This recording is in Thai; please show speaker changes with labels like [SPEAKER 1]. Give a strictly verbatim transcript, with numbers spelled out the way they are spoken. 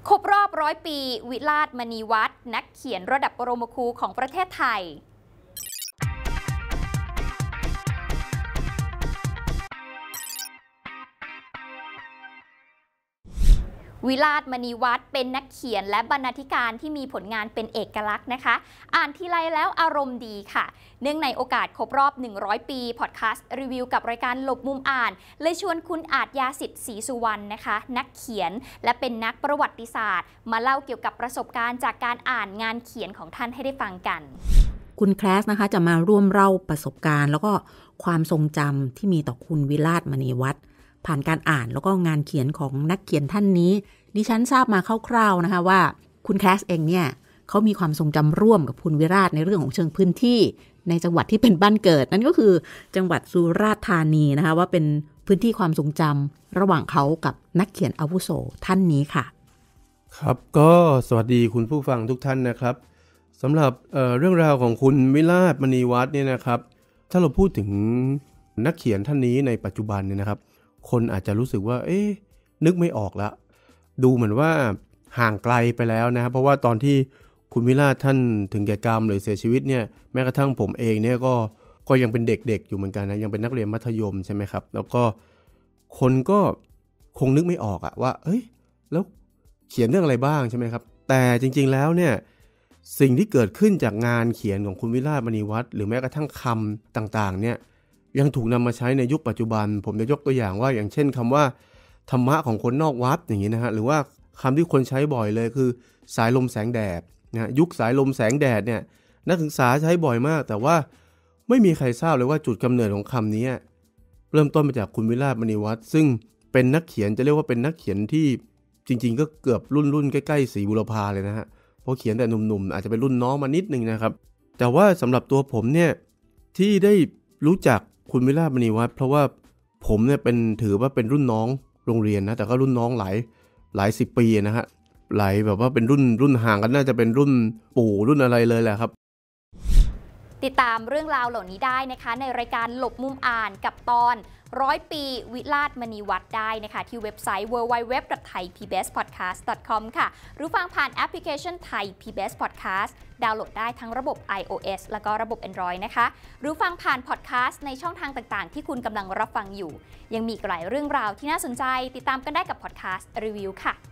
[SPEAKER 1] ครบรอบร้อยปีวิราชมณีวัฒน์นักเขียนระดับปรมาครูของประเทศไทยวิราชมณีวัฒน์เป็นนักเขียนและบรรณาธิการที่มีผลงานเป็นเอกลักษณ์นะคะอ่านทีไรแล้วอารมณ์ดีค่ะเนื่องในโอกาสครบรอบหนึ่งร้อยปีพอดแคสต์รีวิวกับรายการหลบมุมอ่านเลยชวนคุณอาจยาสิทธิ์ศรีสุวรรณนะคะนักเขียนและเป็นนักประวัติศาสตร์มาเล่าเกี่ยวกับประสบการณ์จากการอ่านงานเขียนของท่านให้ได้ฟังกัน
[SPEAKER 2] คุณแคลสนะคะจะมาร่วมเล่าประสบการณ์แล้วก็ความทรงจำที่มีต่อคุณวิราชมณีวัฒน์ผ่านการอ่านแล้วก็งานเขียนของนักเขียนท่านนี้ดิฉันทราบมาคร่าวๆนะคะว่าคุณแคลสเองเนี่ยเขามีความทรงจำร่วมกับคุณวิราชในเรื่องของเชิงพื้นที่ในจังหวัดที่เป็นบ้านเกิดนั่นก็คือจังหวัดสุราษฎร์ธานีนะคะว่าเป็นพื้นที่ความทรงจำระหว่างเขากับนักเขียนอาวุโสท่านนี้ค่ะ
[SPEAKER 3] ครับก็สวัสดีคุณผู้ฟังทุกท่านนะครับสำหรับ เอ่อ เรื่องราวของคุณวิราชมณีวัฒน์เนี่ยนะครับถ้าเราพูดถึงนักเขียนท่านนี้ในปัจจุบันเนี่ยนะครับคนอาจจะรู้สึกว่าเอ๊ะนึกไม่ออกละดูเหมือนว่าห่างไกลไปแล้วนะครับเพราะว่าตอนที่คุณวิราชท่านถึงแก่กรรมหรือเสียชีวิตเนี่ยแม้กระทั่งผมเองเนี่ยก็ก็ยังเป็นเด็กๆอยู่เหมือนกันนะยังเป็นนักเรียนมัธยมใช่ไหมครับแล้วก็คนก็คงนึกไม่ออกอะว่าเอ้ยแล้วเขียนเรื่องอะไรบ้างใช่ไหมครับแต่จริงๆแล้วเนี่ยสิ่งที่เกิดขึ้นจากงานเขียนของคุณวิราชมณีวัฒน์หรือแม้กระทั่งคำต่างๆเนี่ยยังถูกนำมาใช้ในยุคปัจจุบันผมจะยกตัวอย่างว่าอย่างเช่นคำว่าธรรมะของคนนอกวัดอย่างนี้นะฮะหรือว่าคำที่คนใช้บ่อยเลยคือสายลมแสงแดดนะยุคสายลมแสงแดดเนี่ยนักศึกษาใช้บ่อยมากแต่ว่าไม่มีใครทราบเลยว่าจุดกำเนิดของคำนี้เริ่มต้นมาจากคุณวิราชมณีวัฒน์ซึ่งเป็นนักเขียนจะเรียกว่าเป็นนักเขียนที่จริงๆก็เกือบรุ่นรุ่นใกล้ๆศรีบุรพาเลยนะฮะเพราะเขียนแต่หนุ่มๆอาจจะเป็นรุ่นน้องมานิดนึงนะครับแต่ว่าสำหรับตัวผมเนี่ยที่ได้รู้จักคุณวิราชมณีวัฒน์เพราะว่าผมเนี่ยเป็นถือว่าเป็นรุ่นน้องโรงเรียนนะแต่ก็รุ่นน้องหลายหลายสิบปีนะฮะหลายแบบว่าเป็นรุ่นรุ่นห่างกันน่าจะเป็นรุ่นปู่รุ่นอะไรเลยแหละครับ
[SPEAKER 1] ติดตามเรื่องราวเหล่านี้ได้นะคะในรายการหลบมุมอ่านกับตอนร้อยปีวิราชมณีวัฒน์ได้นะคะที่เว็บไซต์ ดับเบิลยู ดับเบิลยู ดับเบิลยู ดอท ไทย พี บี เอส พอดแคสต์ ดอท คอม ค่ะหรือฟังผ่านแอปพลิเคชัน Thai พี บี เอส Podcast ดาวน์โหลดได้ทั้งระบบ iOS แล้วก็ระบบ Android นะคะหรือฟังผ่านพอดแคสต์ในช่องทางต่างๆที่คุณกำลังรับฟังอยู่ยังมีอีกหลายเรื่องราวที่น่าสนใจติดตามกันได้กับพอดแคสต์รีวิวค่ะ